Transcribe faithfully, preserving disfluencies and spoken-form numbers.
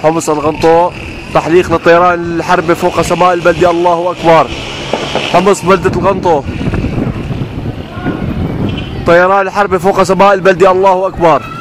حمص الغنطو، تحليق للطيران الحربي فوق سماء البلدة. الله أكبر. حمص بلدة الغنطو، طيران الحربي فوق سماء البلدة. الله أكبر.